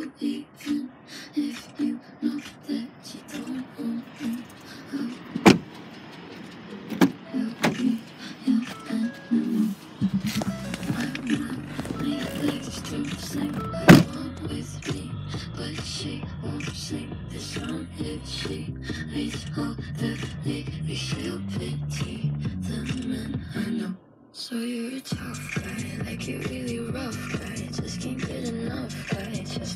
even if you know that you don't want me. You'll be your enemy. My money likes to sing along with me, but she won't sing the song if she reads all the lyrics. She'll pity the men I know. So you're a tough guy, like you're really rough guy. Just can't get enough guy. Just